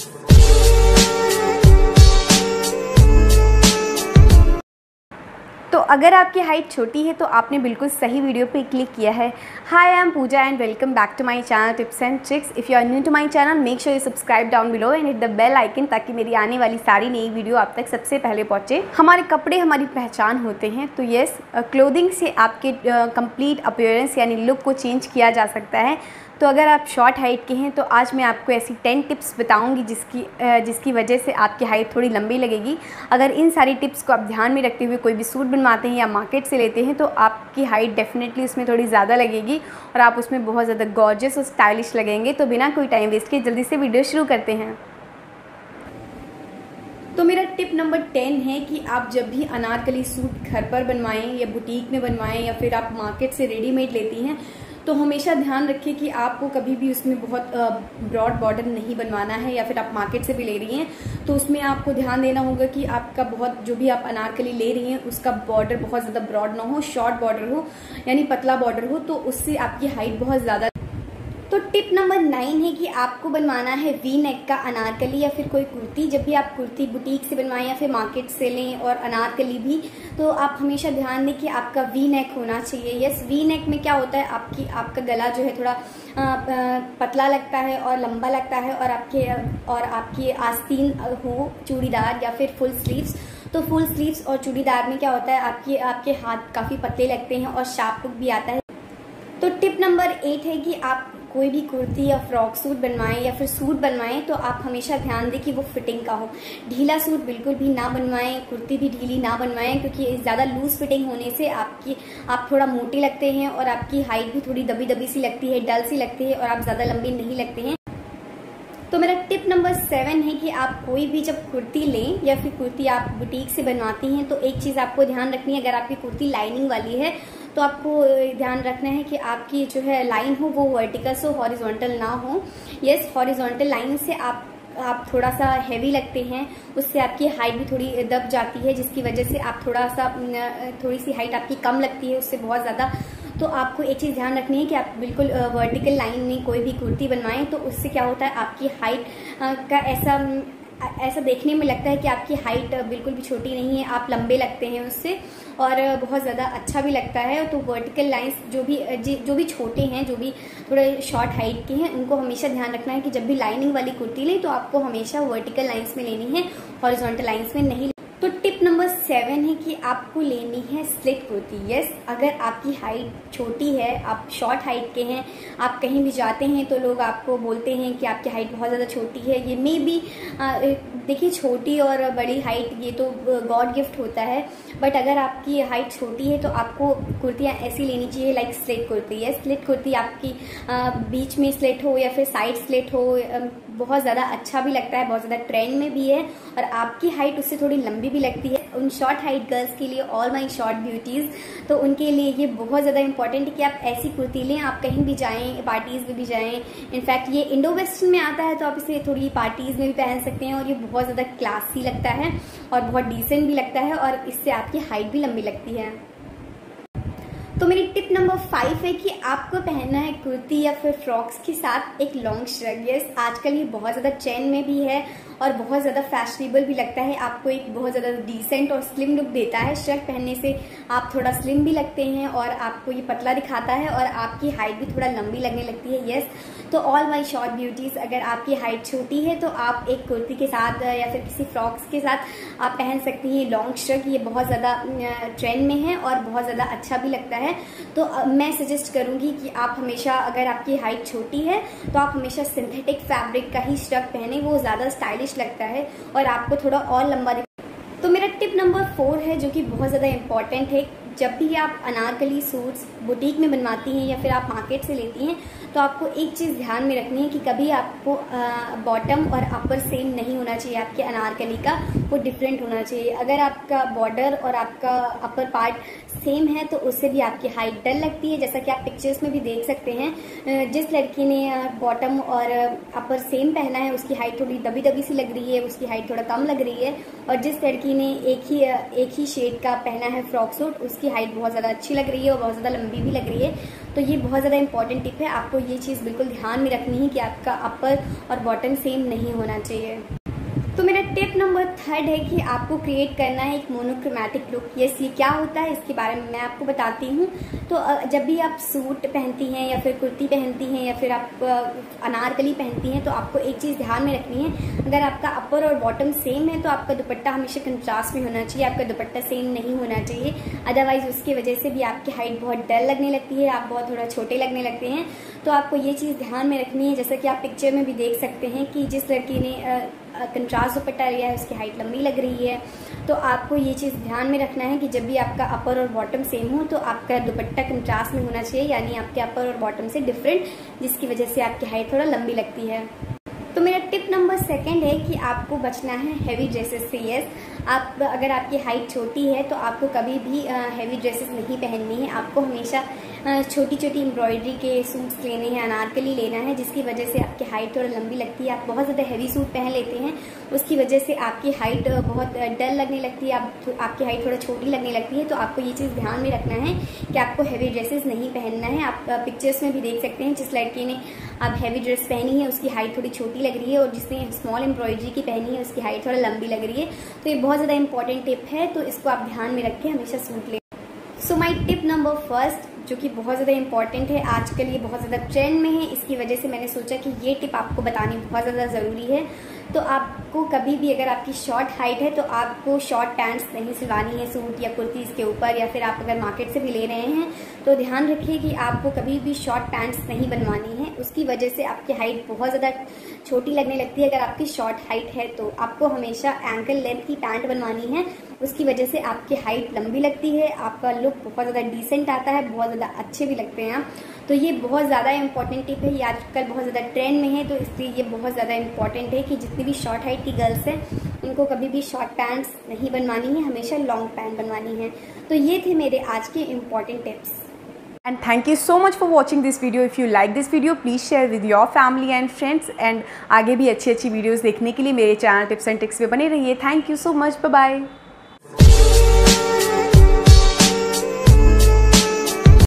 तो अगर आपकी हाइट छोटी है तो आपने बिल्कुल सही वीडियो पे क्लिक किया है। Hi, I am Pooja and welcome back to my channel tips and tricks. If you are new to my channel make sure you subscribe down below and hit the bell icon, ताकि मेरी आने वाली सारी नई video आप तक सबसे पहले पहुंचे। हमारे कपड़े हमारी पहचान होते हैं, तो यस, क्लोथिंग से आपके कंप्लीट अपीयरेंस यानी लुक को चेंज किया जा सकता है। तो अगर आप शॉर्ट हाइट के हैं तो आज मैं आपको ऐसी 10 टिप्स बताऊंगी जिसकी वजह से आपकी हाइट थोड़ी लंबी लगेगी। अगर इन सारी टिप्स को आप ध्यान में रखते हुए कोई भी सूट बनवाते हैं या मार्केट से लेते हैं तो आपकी हाइट डेफिनेटली उसमें थोड़ी ज़्यादा लगेगी और आप उसमें बहुत ज़्यादा गॉर्जियस और स्टाइलिश लगेंगे। तो बिना कोई टाइम वेस्ट किए जल्दी से वीडियो शुरू करते हैं। तो मेरा टिप नंबर 10 है कि आप जब भी अनारकली सूट घर पर बनवाएं या बुटीक में बनवाएं या फिर आप मार्केट से रेडीमेड लेती हैं तो हमेशा ध्यान रखिए कि आपको कभी भी उसमें बहुत ब्रॉड बॉर्डर नहीं बनवाना है। या फिर आप मार्केट से भी ले रही हैं तो उसमें आपको ध्यान देना होगा कि आपका बहुत जो भी आप अनारकली ले रही हैं उसका बॉर्डर बहुत ज़्यादा ब्रॉड ना हो, शॉर्ट बॉर्डर हो यानी पतला बॉर्डर हो, तो उससे आपकी हाइट बहुत ज़्यादा। तो टिप नंबर 9 है कि आपको बनवाना है वी नेक का अनारकली या फिर कोई कुर्ती। जब भी आप कुर्ती बुटीक से बनवाएं या फिर मार्केट से लें और अनारकली भी, तो आप हमेशा ध्यान दें कि आपका वी नेक होना चाहिए। यस, वी नेक में क्या होता है, आपका गला जो है थोड़ा पतला लगता है और लंबा लगता है और आपकी आस्तीन हो चूड़ीदार या फिर फुल स्लीव्स। तो फुल स्लीव्स और चूड़ीदार में क्या होता है, आपके हाथ काफ़ी पतले लगते हैं और शार्प लुक भी आता है। तो टिप नंबर 8 है कि आप कोई भी कुर्ती या फ्रॉक सूट बनवाएं या फिर सूट बनवाएं तो आप हमेशा ध्यान दें कि वो फिटिंग का हो। ढीला सूट बिल्कुल भी ना बनवाएं, कुर्ती भी ढीली ना बनवाएं, क्योंकि ज़्यादा लूज फिटिंग होने से आप थोड़ा मोटे लगते हैं और आपकी हाइट भी थोड़ी दबी दबी सी लगती है, डल सी लगती है और आप ज़्यादा लंबी नहीं लगते हैं। तो मेरा टिप नंबर 7 है कि आप कोई भी जब कुर्ती लें या फिर कुर्ती आप बुटीक से बनवाती हैं तो एक चीज़ आपको ध्यान रखनी है, अगर आपकी कुर्ती लाइनिंग वाली है तो आपको ध्यान रखना है कि आपकी जो है लाइन हो वो वर्टिकल हो, हॉरिजॉन्टल ना हो। यस, हॉरिजॉन्टल लाइन से आप थोड़ा सा हैवी लगते हैं, उससे आपकी हाइट भी थोड़ी दब जाती है, जिसकी वजह से आप थोड़ी सी हाइट आपकी कम लगती है उससे बहुत ज़्यादा। तो आपको एक चीज़ ध्यान रखनी है कि आप बिल्कुल वर्टिकल लाइन में कोई भी कुर्ती बनवाएं तो उससे क्या होता है, आपकी हाइट का ऐसा देखने में लगता है कि आपकी हाइट बिल्कुल भी छोटी नहीं है, आप लंबे लगते हैं उससे और बहुत ज़्यादा अच्छा भी लगता है। तो वर्टिकल लाइंस जो भी छोटे हैं, जो भी थोड़े शॉर्ट हाइट के हैं, उनको हमेशा ध्यान रखना है कि जब भी लाइनिंग वाली कुर्ती लें तो आपको हमेशा वर्टिकल लाइंस में लेनी है, हॉरिजॉन्टल लाइंस में नहीं। तो टिप नंबर 7 है कि आपको लेनी है स्लिट कुर्ती। यस, अगर आपकी हाइट छोटी है, आप शॉर्ट हाइट के हैं, आप कहीं भी जाते हैं तो लोग आपको बोलते हैं कि आपकी हाइट बहुत ज़्यादा छोटी है। ये मे बी देखिए, छोटी और बड़ी हाइट ये तो गॉड गिफ्ट होता है, बट अगर आपकी हाइट छोटी है तो आपको कुर्तियाँ ऐसी लेनी चाहिए like slit kurti. Yes, slit kurti आपकी बीच में स्लिट हो या फिर साइड स्लिट हो, बहुत ज़्यादा अच्छा भी लगता है, बहुत ज़्यादा ट्रेंड में भी है और आपकी हाइट उससे थोड़ी लंबी भी लगती है। उन शॉर्ट हाइट गर्ल्स के लिए, ऑल माई शॉर्ट ब्यूटीज़, तो उनके लिए ये बहुत ज़्यादा इंपॉर्टेंट है कि आप ऐसी कुर्ती लें। आप कहीं भी जाएं, पार्टीज़ में भी जाएं, इनफैक्ट ये इंडो वेस्टर्न में आता है तो आप इसे थोड़ी पार्टीज़ में भी पहन सकते हैं और ये बहुत ज़्यादा क्लासी लगता है और बहुत डिसेंट भी लगता है और इससे आपकी हाइट भी लंबी लगती है। तो मेरी टिप नंबर 5 है कि आपको पहनना है कुर्ती या फिर फ्रॉक्स के साथ एक लॉन्ग श्रग। यस, आजकल ये बहुत ज़्यादा ट्रेंड में भी है और बहुत ज़्यादा फैशनेबल भी लगता है, आपको एक बहुत ज़्यादा डिसेंट और स्लिम लुक देता है। श्रग पहनने से आप थोड़ा स्लिम भी लगते हैं और आपको ये पतला दिखाता है और आपकी हाइट भी थोड़ा लंबी लगने लगती है। यस, तो ऑल माई शॉर्ट ब्यूटीज़, अगर आपकी हाइट छोटी है तो आप एक कुर्ती के साथ या फिर किसी फ्रॉक्स के साथ आप पहन सकती हैं लॉन्ग श्रग। ये बहुत ज़्यादा ट्रेंड में है और बहुत ज़्यादा अच्छा भी लगता है। तो मैं सजेस्ट करूंगी कि आप हमेशा, अगर आपकी हाइट छोटी है तो आप हमेशा सिंथेटिक फैब्रिक का ही श्रग पहने, वो ज़्यादा स्टाइलिश लगता है और आपको थोड़ा और लंबा। तो मेरा टिप नंबर 4 है जो कि बहुत ज़्यादा इंपॉर्टेंट है। जब भी आप अनारकली सूट्स बुटीक में बनवाती हैं या फिर आप मार्केट से लेती हैं तो आपको एक चीज़ ध्यान में रखनी है कि कभी आपको बॉटम और अपर सेम नहीं होना चाहिए, आपके अनारकली का वो डिफरेंट होना चाहिए। अगर आपका बॉर्डर और आपका अपर पार्ट सेम है तो उससे भी आपकी हाइट डल लगती है, जैसा कि आप पिक्चर्स में भी देख सकते हैं। जिस लड़की ने बॉटम और अपर सेम पहना है उसकी हाइट थोड़ी दबी दबी सी लग रही है, उसकी हाइट थोड़ा कम लग रही है, और जिस लड़की ने एक ही शेड का पहना है फ्रॉक सूट उसकी हाइट बहुत ज़्यादा अच्छी लग रही है और बहुत ज़्यादा लंबी भी लग रही है। तो ये बहुत ज़्यादा इंपॉर्टेंट टिप है, आपको ये चीज़ बिल्कुल ध्यान में रखनी है कि आपका अपर और बॉटम सेम नहीं होना चाहिए। तो मेरा टिप नंबर 3 है कि आपको क्रिएट करना है एक मोनोक्रोमैटिक लुक। यस, ये क्या होता है इसके बारे में मैं आपको बताती हूँ। तो जब भी आप सूट पहनती हैं या फिर कुर्ती पहनती हैं या फिर आप अनारकली पहनती हैं, तो आपको एक चीज़ ध्यान में रखनी है, अगर आपका अपर और बॉटम सेम है तो आपका दुपट्टा हमेशा कंट्रास्ट में होना चाहिए, आपका दुपट्टा सेम नहीं होना चाहिए। अदरवाइज उसकी वजह से भी आपकी हाइट बहुत डल लगने लगती है, आप बहुत थोड़ा छोटे लगने लगते हैं। तो आपको ये चीज़ ध्यान में रखनी है। जैसा कि आप पिक्चर में भी देख सकते हैं कि जिस लड़की ने कंट्रास्ट दुपट्टा लिया है उसकी हाइट लंबी लग रही है। तो आपको ये चीज़ ध्यान में रखना है कि जब भी आपका अपर और बॉटम सेम हो तो आपका दुपट्टा कंट्रास्ट में होना चाहिए, यानी आपके अपर और बॉटम से डिफरेंट, जिसकी वजह से आपकी हाइट थोड़ा लंबी लगती है। तो मेरा टिप नंबर 2 है कि आपको बचना है हैवी ड्रेसेस से। यस, आप अगर आपकी हाइट छोटी है तो आपको कभी भी हैवी ड्रेसेस नहीं पहननी है। आपको हमेशा छोटी छोटी एम्ब्रॉयडरी के सूट्स लेने हैं, अनारकली लेना है, जिसकी वजह से आपकी हाइट थोड़ा लंबी लगती है। आप बहुत ज़्यादा हैवी सूट पहन लेते हैं, उसकी वजह से आपकी हाइट बहुत डल लगने लगती है, आपकी हाइट थोड़ा छोटी लगने लगती है। तो आपको ये चीज़ ध्यान में रखना है कि आपको हैवी ड्रेसेस नहीं पहनना है। आप पिक्चर्स में भी देख सकते हैं, जिस लड़की ने आप हैवी ड्रेस पहनी है उसकी हाइट थोड़ी छोटी लग रही है, और जिसने स्मॉल एम्ब्रॉयडरी की पहनी है उसकी हाइट थोड़ा लंबी लग रही है। तो ये बहुत ज़्यादा इंपॉर्टेंट टिप है, तो इसको आप ध्यान में रखें, हमेशा सूट लें। सो माई टिप नंबर 1, जो कि बहुत ज़्यादा इंपॉर्टेंट है, आजकल ये बहुत ज़्यादा ट्रेंड में है, इसकी वजह से मैंने सोचा कि ये टिप आपको बतानी बहुत ज़्यादा ज़रूरी है। तो आपको कभी भी अगर आपकी शॉर्ट हाइट है तो आपको शॉर्ट पैंट्स नहीं सिलवानी है सूट या कुर्तीज़ के ऊपर, या फिर आप अगर मार्केट से भी ले रहे हैं तो ध्यान रखिए कि आपको कभी भी शॉर्ट पैंट्स नहीं बनवानी है। उसकी वजह से आपकी हाइट बहुत ज़्यादा छोटी लगने लगती है। अगर आपकी शॉर्ट हाइट है तो आपको हमेशा एंकल लेंथ की पैंट बनवानी है, उसकी वजह से आपकी हाइट लंबी लगती है, आपका लुक बहुत ज़्यादा डिसेंट आता है, बहुत ज़्यादा अच्छे भी लगते हैं। तो ये बहुत ज़्यादा इंपॉर्टेंट टिप है, ये आजकल बहुत ज़्यादा ट्रेंड में है, तो इसलिए ये बहुत ज़्यादा इंपॉर्टेंट है कि जितनी भी शॉर्ट हाइट की गर्ल्स हैं उनको कभी भी शॉर्ट पैंट्स नहीं बनवानी है, हमेशा लॉन्ग पैंट बनवानी है। तो ये थे मेरे आज के important tips. And thank you so much for watching this video. If you like this video, please share with your family and friends. And आगे भी अच्छी वीडियोस देखने के लिए मेरे चैनल टिप्स एंड ट्रिक्स पे बने रहिए। Thank you so much. Bye bye.